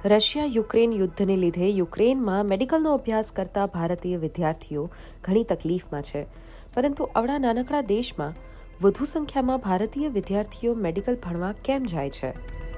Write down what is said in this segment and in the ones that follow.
Russia Ukraine યુદ્ધને લીધે યુક્રેનમાં મેડિકલનો અભ્યાસ કરતા ભારતીય વિદ્યાર્થીઓ ઘણી તકલીફમાં છે, પરંતુ આવડા નાનકડા દેશમાં વધુ સંખ્યામાં ભારતીય વિદ્યાર્થીઓ મેડિકલ ભણવા કેમ જાય છે?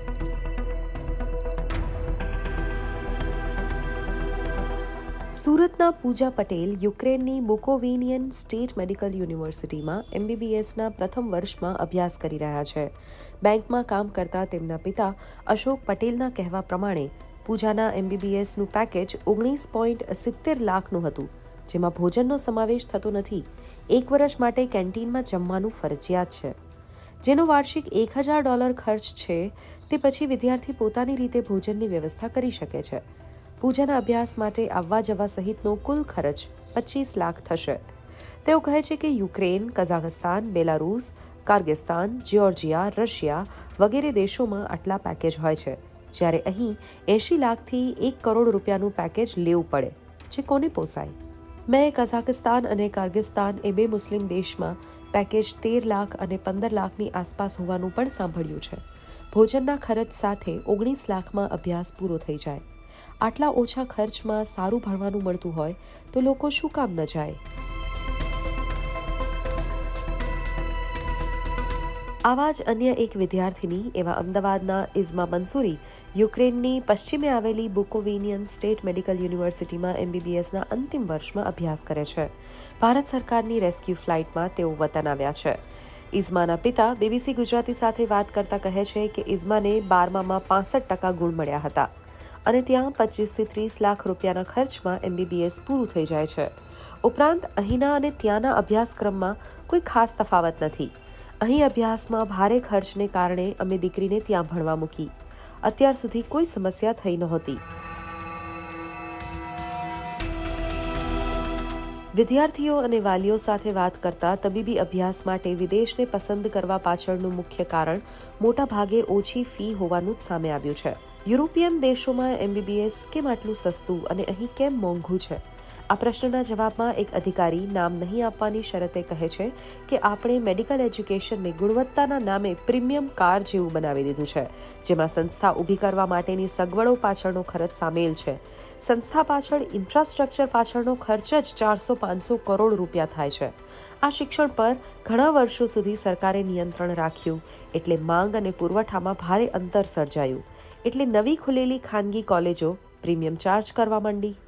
સુરતના પૂજા પટેલ યુક્રેનની બુકોવિનિયન સ્ટેટ મેડિકલ યુનિવર્સિટીમાં MBBSના પ્રથમ વર્ષમાં અભ્યાસ કરી રહ્યા છે. બેંકમાં કામ કરતા તેમના પિતા અશોક પટેલના કહેવા પ્રમાણે પૂજાના MBBSનું પેકેજ 19.70 લાખનું હતું, જેમાં ભોજનનો સમાવેશ થતો નથી. 1 વર્ષ માટે કેન્ટીનમાં જમવાનું ફરજિયાત છે, જેનો વાર્ષિક $1000 ખર્ચ છે. તે પછી વિદ્યાર્થી પોતાની રીતે ભોજનની વ્યવસ્થા કરી શકે છે. પૂજાના અભ્યાસ માટે આવવા જવા સહિતનો કુલ ખર્ચ 25 લાખ થશે. તેઓ કહે છે કે Ukraine, Kazakhstan, Belarus, Kyrgyzstan, Georgia, Russia વગેરે દેશોમાં આટલા પેકેજ હોય છે, જ્યારે અહીં 80 લાખથી 1 કરોડ રૂપિયાનું પેકેજ લેવું પડે, જે કોને પોસાય? મેં કઝાકસ્તાન અને કિર્ગિસ્તાન એ 2 મુસ્લિમ દેશમાં પેકેજ 13 લાખ અને 15 લાખની આસપાસ હોવાનું પણ સાંભળ્યું છે. ભોજનના ખર્ચ સાથે 19 લાખમાં અભ્યાસ પૂરો થઈ જાય. આટલા ઓછા ખર્ચમાં સારું ભણવાનું મળતું હોય તો લોકો શું કામ ન જાય? આવા જ અન્ય એક વિદ્યાર્થીની એવા અમદાવાદના ઇઝમા મંસૂરી યુક્રેનની પશ્ચિમે આવેલી બુકોવિનિયન સ્ટેટ મેડિકલ યુનિવર્સિટીમાં MBBSના અંતિમ વર્ષમાં અભ્યાસ કરે છે. ભારત સરકારની રેસ્ક્યુ ફ્લાઇટમાં તેઓ વતન આવ્યા છે. ઇઝમાના પિતા BBC ગુજરાતી સાથે વાત કરતા કહે છે કે ઇઝમાને 12મામાં 65% ગુણ મળ્યા હતા અને ત્યાં 25 થી 30 લાખ રૂપિયાના ખર્ચમાં MBBS પૂરું થઈ જાય છે. ઉપરાંત અહીંના અને ત્યાંના અભ્યાસક્રમમાં કોઈ ખાસ તફાવત નથી. અહીં અભ્યાસમાં ભારે ખર્ચને કારણે અમે દીકરીને ત્યાં ભણવા મૂકી. અત્યાર સુધી કોઈ સમસ્યા થઈ નહોતી. વિદ્યાર્થીઓ અને વાલીઓ સાથે વાત કરતા તબીબી અભ્યાસ માટે વિદેશને પસંદ કરવા પાછળનું મુખ્ય કારણ મોટા ભાગે ઓછી ફી હોવાનું જ સામે આવ્યું છે. યુરોપિયન દેશોમાં MBBS કેમ આટલું સસ્તું અને અહીં કેમ મોંઘું છે? આ પ્રશ્નના જવાબમાં એક અધિકારી નામ નહીં આપવાની શરતે કહે છે કે આપણે મેડિકલ એજ્યુકેશનને ગુણવત્તાના નામે પ્રીમિયમ કાર જેવું બનાવી દીધું છે, જેમાં સંસ્થા ઊભી કરવા માટેની સગવડો પાછળનો ખર્ચ સામેલ છે. સંસ્થા પાછળ ઇન્ફ્રાસ્ટ્રક્ચર પાછળનો ખર્ચ જ 400-500 કરોડ રૂપિયા થાય છે. આ શિક્ષણ પર ઘણા વર્ષો સુધી સરકારે નિયંત્રણ રાખ્યું, એટલે માંગ અને પુરવઠામાં ભારે અંતર સર્જાયું. એટલે નવી ખુલેલી ખાનગી કોલેજો પ્રીમિયમ ચાર્જ કરવા માંડી.